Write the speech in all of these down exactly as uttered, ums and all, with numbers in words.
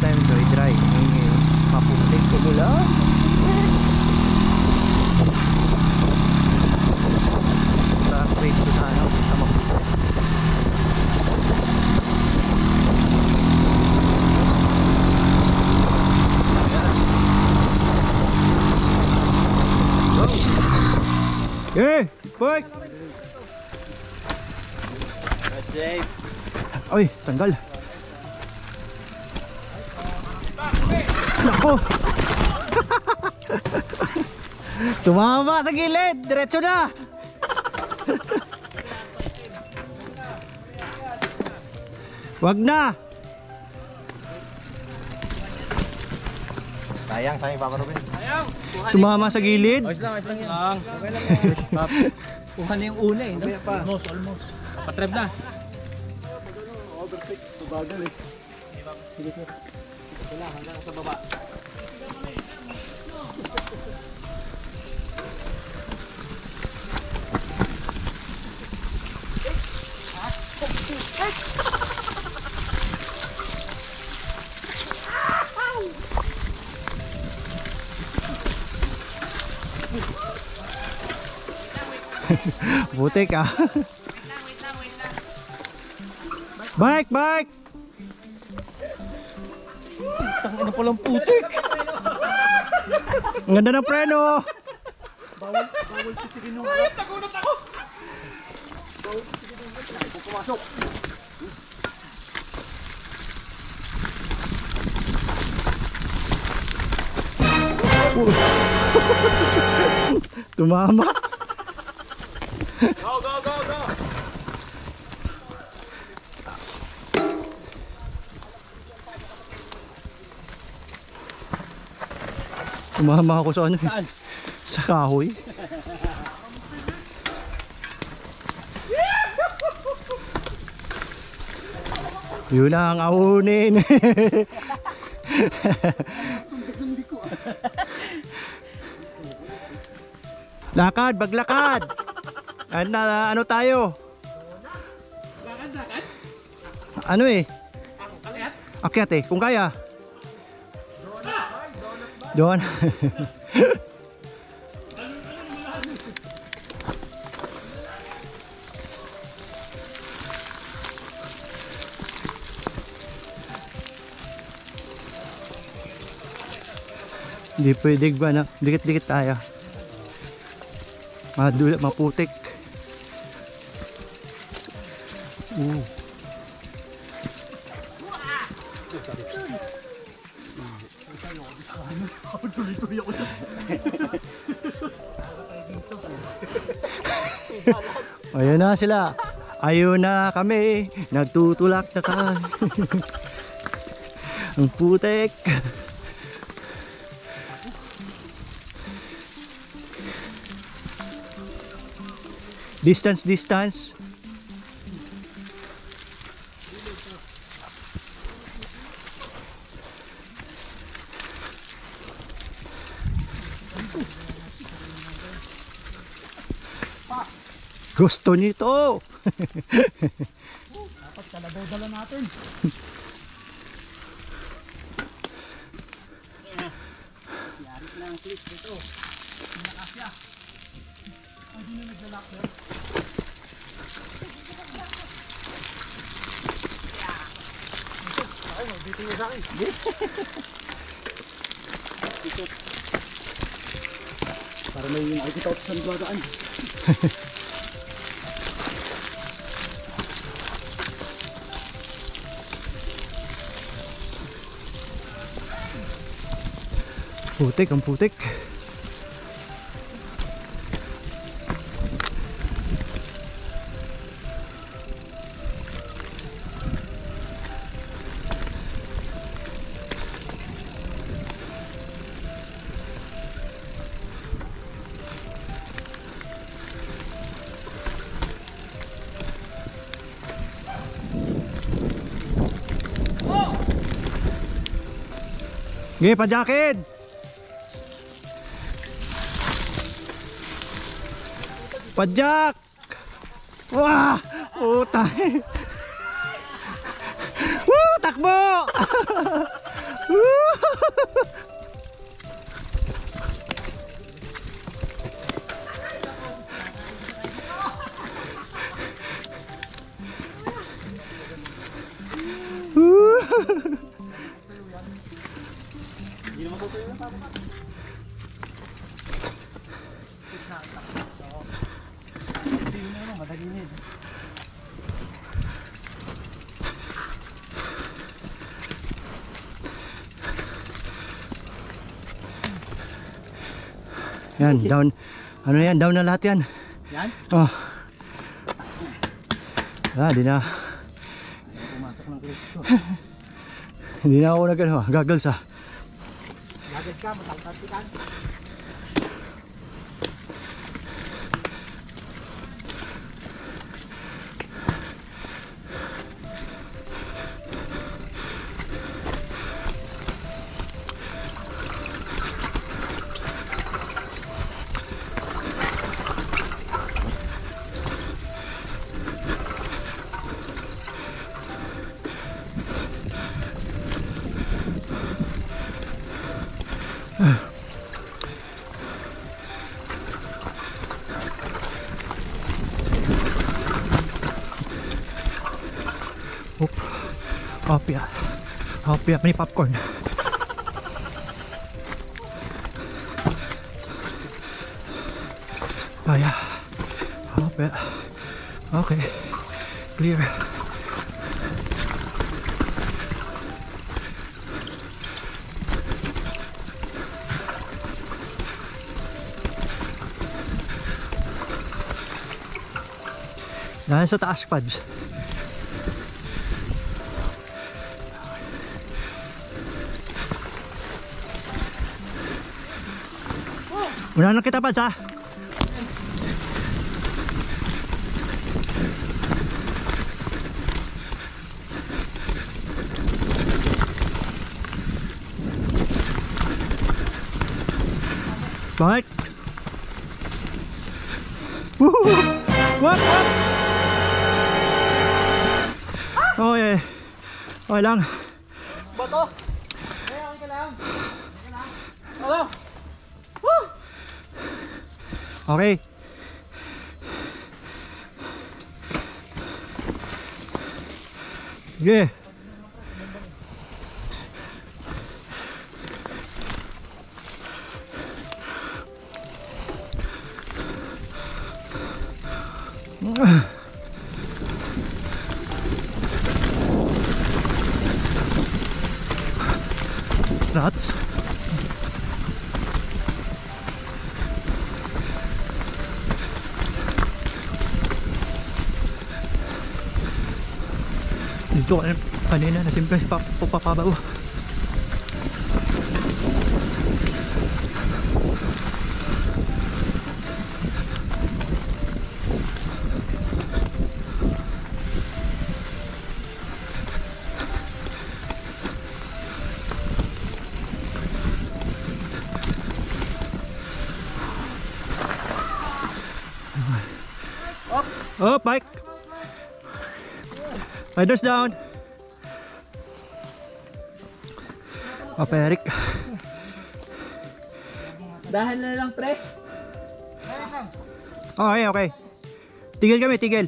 time joy dry. Ngayon, maputik ko mula. Sa straight to na ano, sa maputik. Eh, bike! Oy, tanggal. Nako! Tumama sa gilid! Diretso na! Wag na! Sayang, sayang Papa Ruben. Sayang! Tumama sa gilid? Ayos lang, ayos lang yan. Okay lang yan. Kuha na yung una eh. No? Almost, almost. Patreb na. Overtake. Bagal eh. Sige sir. Wala, hanggang sa baba. Butik ah. Bike, bike. Tangin na palang putik. Ang ganda ng preno. Bawal, bawal si Sirino. Ay, tagunot ako. Bawal si Sirino. Pumasok. Tumama. Go, go, go, go. Tumama ako sa ano eh. Saan? Sa kahoy. Yun ang aunin. Lakad, baglakad. Ano, ano tayo? Lakad, lakad. Ano eh? Akyat. Akyat eh, kung kaya. Doon. Hindi pwede ba na? Dikit-dikit tayo. Madula, maputik. Uh. Ayun na sila. Ayun na kami. Nagtutulak na kami. Ang putik. Distance, distance. Gusto nito. Dapat kalabaw dala natin. Yari lang please dito. Nakasya. Hindi na naglalak na. Ay, dito niya sa akin. Dito. Para may nakikita ako sa nagladaan. Putik, ang putik. Sige, pa-jacket! Pajak! Wah! Utay! Woo! Takbo! Hindi naman tutuloy na tama. Hindi na naman, madaginid. Yan, down. Ano yan? Down na lahat yan. Yan? Oh. Ah, di na. Pumasok ng clips ko. Hindi na ako nag ano, goggles ah. Lagad ka, mataltatikan. Oop. Opya. Opya, may popcorn. Oh yeah. Opya. Okay. Clear. Yan sa taas pads. Una na kita pads ha. Bakit? Woohoo! Wap! Wap! Okay. Okay lang. Bato! Ay, okay ka lang. Okay lang. Ano? Woo! Okay. Sige. Rats. Dito kanina na simple papapabaw. Oh, bike. Riders down. Papa Eric. Dahil na lang, pre. Okay, okay. Tigil kami, tigil.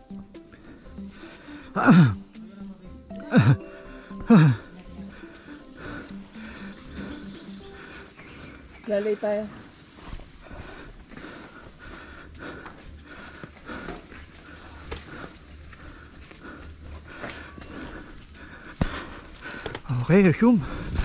Lalay tayo. Okay, resume.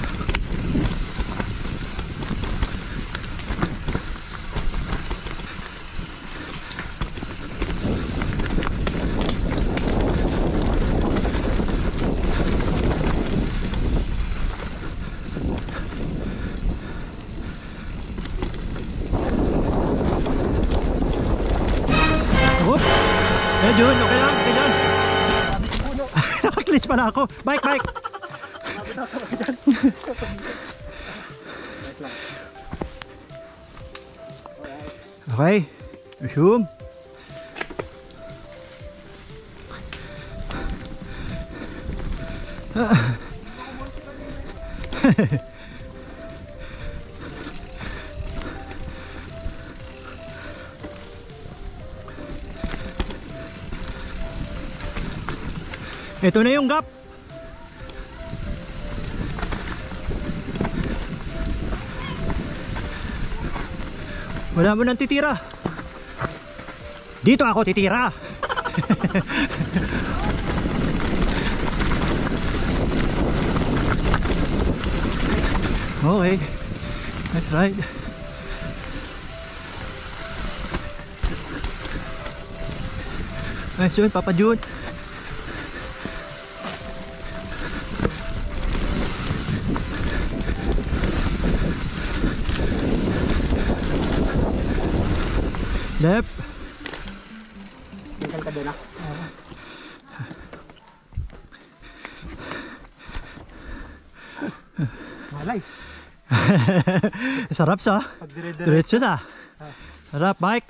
Oop! Eh, Jun, okay lang, okay lang. Nakaklitch pa na ako. Bike, bike! Okay, resume. Ito na yung gap. Wala mo nang titira. Dito ako titira. Okay, that's right. Nice yun, Papa June. Dep. Tingkal Kadena. Malay. Sarap sa. Pag dire-dire. Diretso sa. Sarap, Mike.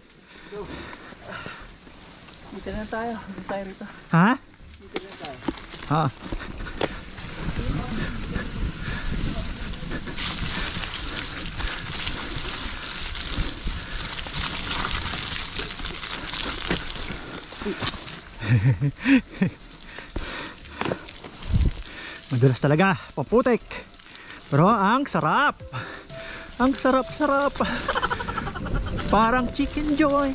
Dito na tayo. Dito tayo rito. Ha? Dito na tayo. Ha. Madulas talaga, paputik. Pero ang sarap. Ang sarap-sarap. Parang chicken joy.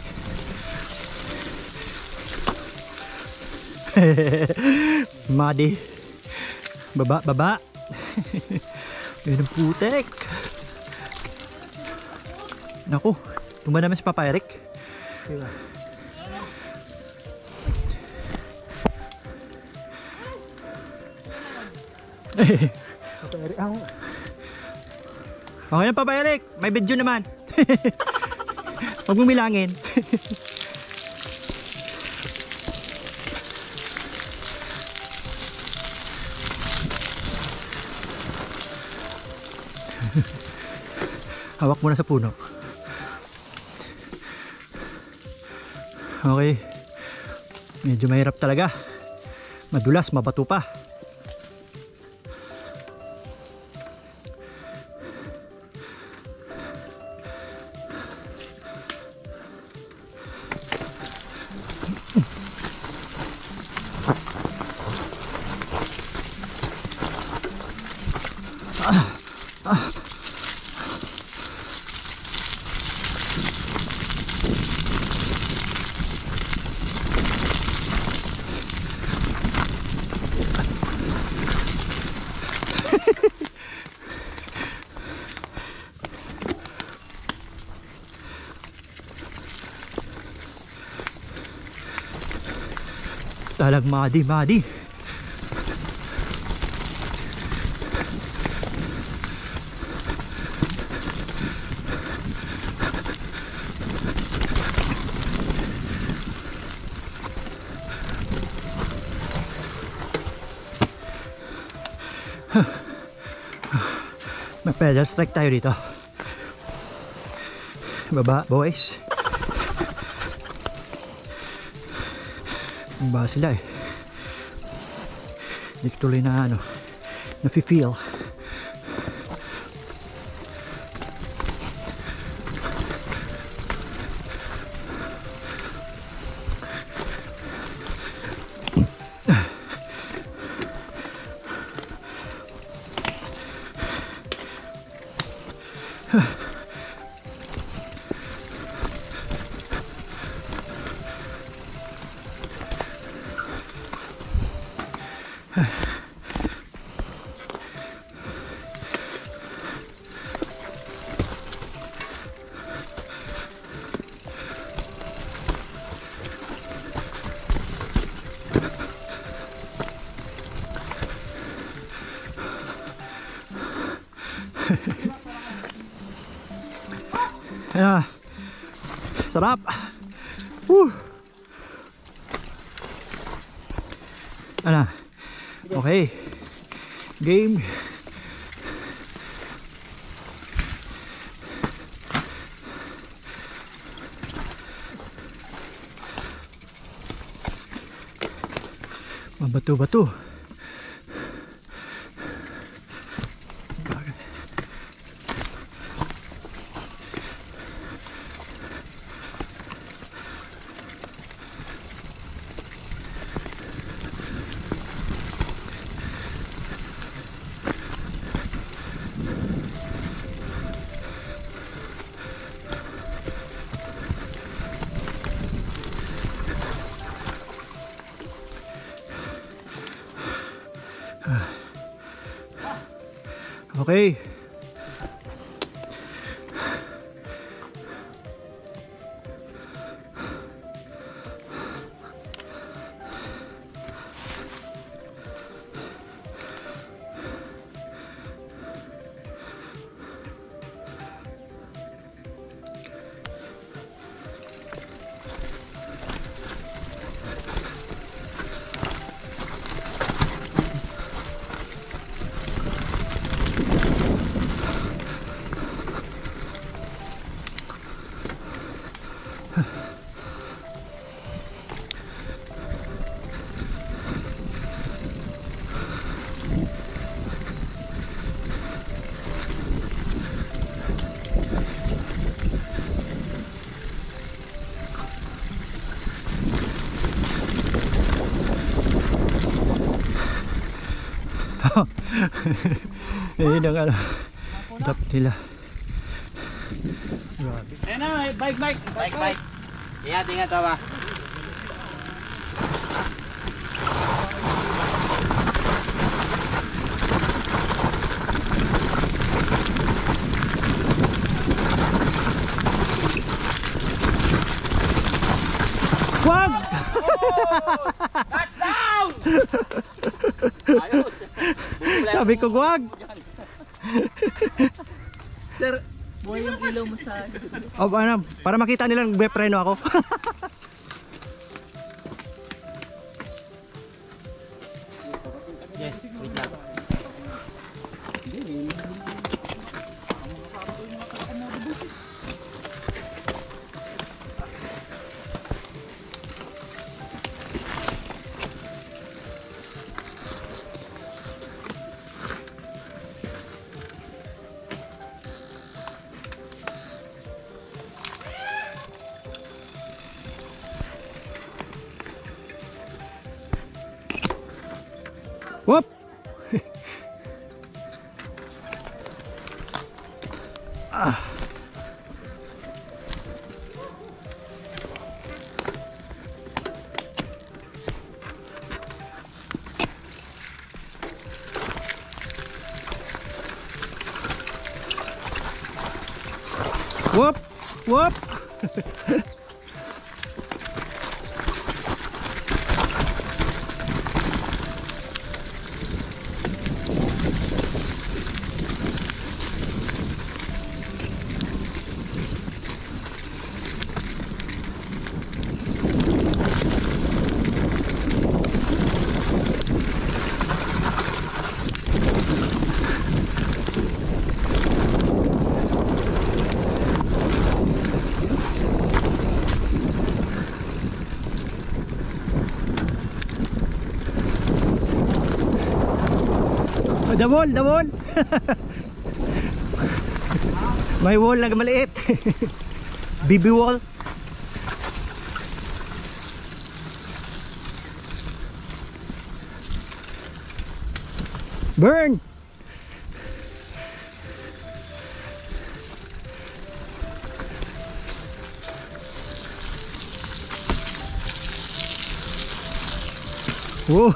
Madi. Baba, baba. Yun ang putik. Naku, tumba naman si Papa Eric. Diba? Papa Eric, ang... Okay lang, Papa Eric. May video naman. Huwag mong bilangin. Hawak muna sa puno. Okay. Medyo mahirap talaga. Madulas, mabato pa. Talag madi madi. May pedal strike tayo dito. Baba boys. Ba sila eh. Hindi ko tuloy na ano, nafe-feel. Ah, sarap. Woo. Ano? Okay. Game. Mabato-bato. Okay. Ayun ang ano, dap nila. Grabe. Ayan na, bike, bike. Bike, bike. Ingat, ingat ba? Wag! Touchdown! Ayos. Sabi ko wag. Sir, buhay yung ilaw mo sa... O ano, para makita nilang nagbe-preno ako. Yes, wait lang. Whoop! Ah. Whoop! Whoop! The wall, the wall. May wall na maliit. B B wall. Burn. Whoa.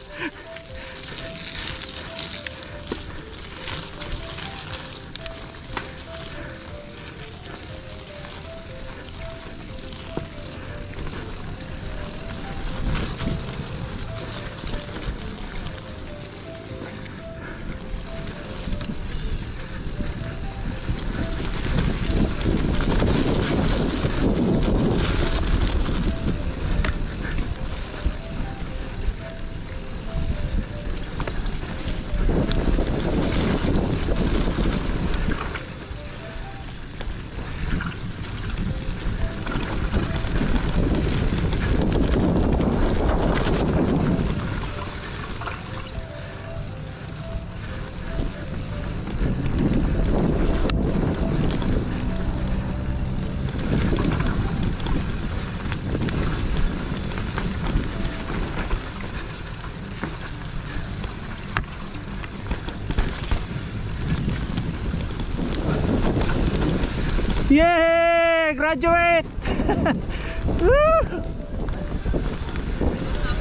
Yay! Graduate! Woo!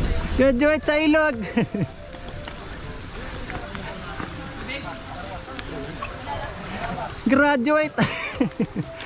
Graduate sa ilog! Graduate.